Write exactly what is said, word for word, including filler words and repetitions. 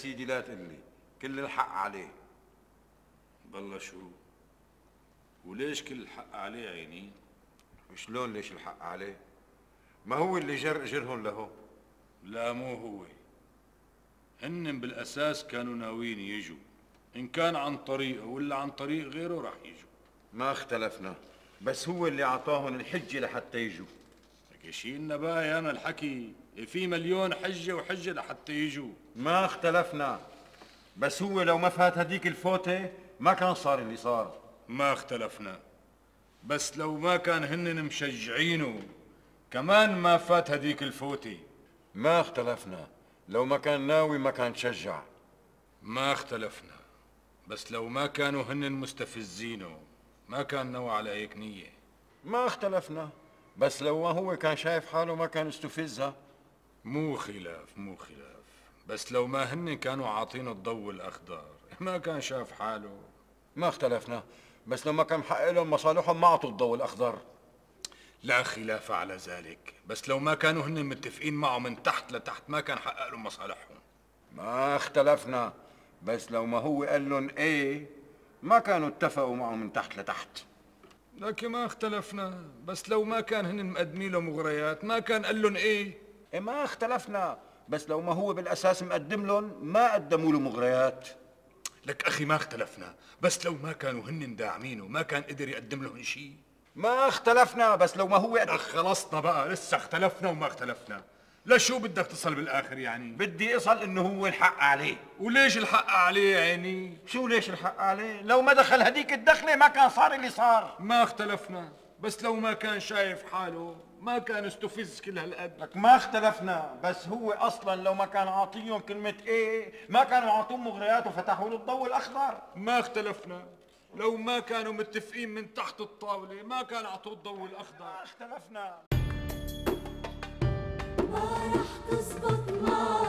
سيدي لا تقلي، كل الحق عليه. بالله شو؟ وليش كل الحق عليه عيني؟ شلون ليش الحق عليه؟ ما هو اللي جر اجرهم له؟ لا مو هو، هن بالاساس كانوا ناويين يجوا، ان كان عن طريقه ولا عن طريق غيره راح يجوا. ما اختلفنا، بس هو اللي اعطاهم الحجه لحتى يجوا. لك شيلنا بقى انا الحكي، في مليون حجه وحجه لحتى يجوا. ما اختلفنا، بس هو لو ما فات هديك الفوته ما كان صار اللي صار. ما اختلفنا، بس لو ما كان هن مشجعينه كمان ما فات هديك الفوته. ما اختلفنا، لو ما كان ناوي ما كان شجع. ما اختلفنا، بس لو ما كانوا هن مستفزينه ما كان نوى على هيك نية. ما اختلفنا، بس لو ما هو كان شايف حاله ما كان استفزها. مو خلاف مو خلاف، بس لو ما هن كانوا عاطين الضوء الأخضر ما كان شاف حاله. ما اختلفنا، بس لو ما كان محقق لهم مصالحهم ما اعطوا الضوء الأخضر. لا خلاف على ذلك، بس لو ما كانوا هن متفقين معه من تحت لتحت ما كان حقق لهم مصالحهم. ما اختلفنا، بس لو ما هو قال لهم ايه ما كانوا اتفقوا معه من تحت لتحت. لكن ما اختلفنا، بس لو ما كان هن مقدمين له مغريات ما كان قال لهم ايه. إيه ما اختلفنا، بس لو ما هو بالاساس مقدم لهم ما قدموا له مغريات. لك اخي ما اختلفنا، بس لو ما كانوا هن داعمينه ما كان قدر يقدم لهم شيء. ما اختلفنا، بس لو ما هو لك خلصنا بقى، لسه اختلفنا وما اختلفنا. لشو بدك تصل بالاخر يعني؟ بدي اصل انه هو الحق عليه. وليش الحق عليه يعني؟ شو ليش الحق عليه؟ لو ما دخل هديك الدخله ما كان صار اللي صار. ما اختلفنا، بس لو ما كان شايف حاله ما كان استفز كل هالقد. لك ما اختلفنا، بس هو اصلا لو ما كان عاطيهم كلمه ايه ما كانوا عاطوه مغريات وفتحوا له الضوء الاخضر. ما اختلفنا، لو ما كانوا متفقين من تحت الطاوله ما كان اعطوه الضوء الاخضر. ما اختلفنا. ما رح تزبط معك